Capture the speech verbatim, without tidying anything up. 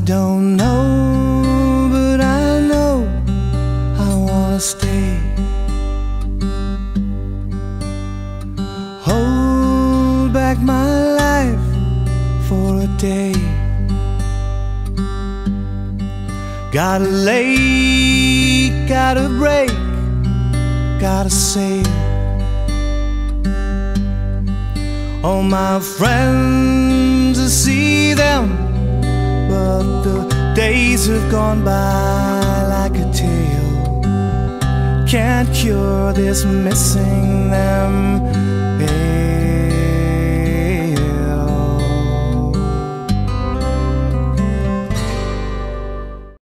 don't know, but I know I wanna stay. Hold back my life for a day. Gotta lay, gotta break, gotta sail. All my friends, I see them, but the days have gone by like a tale. Can't cure this missing them.